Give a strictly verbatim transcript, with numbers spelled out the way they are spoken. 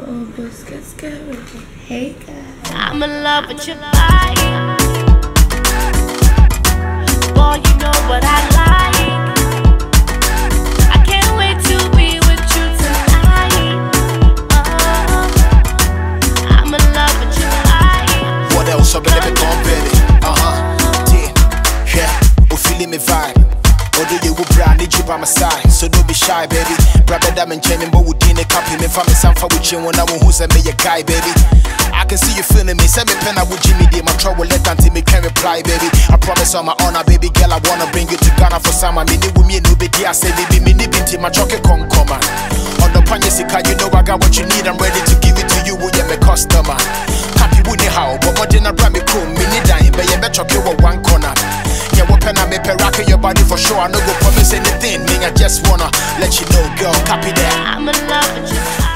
Oh, let's get scared. Hey guys, I'm in love with your body. Boy, you know what I like. I can't wait to be with you tonight. Oh, I'm in love with your body. What else? I'm gonna be gone, baby. Uh huh. Yeah, yeah. Oh, feeling me vibe. Although you will brand, need you by my side, so don't be shy, baby. Brother, that man came in, but we didn't copy me. Family, some for with you when I want who's a me a guy, baby. I can see you feeling me. Send me pen, I would Jimmy D. My trouble, let until me can reply, baby. I promise on my honor, baby girl, I wanna bring you to Ghana for summer. Me need with me, no baby. I say, baby, me need binti, my chocolate con come on. On the Panyasika, you know I got what you need. I'm ready to give it to you, will you my customer? Happy with the how, but more than a brand me cool, me need dying, but you better chocolate with one corner. Yeah, what pen I make a rock in your body for sure. I no go promise anything, me I just wanna let you know, girl, copy that. I'm in love with you.